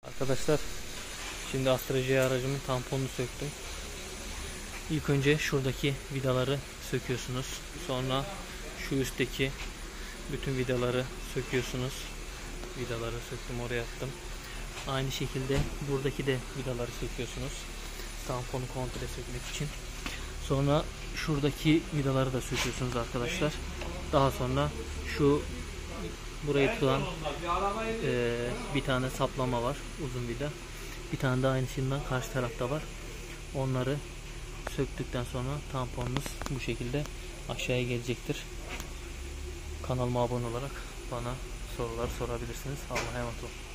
Arkadaşlar, şimdi Astra J aracımın tamponunu söktüm. İlk önce şuradaki vidaları söküyorsunuz. Sonra şu üstteki bütün vidaları söküyorsunuz. Vidaları söktüm, oraya attım. Aynı şekilde buradaki de vidaları söküyorsunuz. Tamponu komple sökmek için. Sonra şuradaki vidaları da söküyorsunuz arkadaşlar. Daha sonra şu burayı tutan bir tane saplama var, uzun vida. Bir tane de aynısından karşı tarafta var. Onları söktükten sonra tamponunuz bu şekilde aşağıya gelecektir. Kanalıma abone olarak bana sorular sorabilirsiniz. Allah'a emanet olun.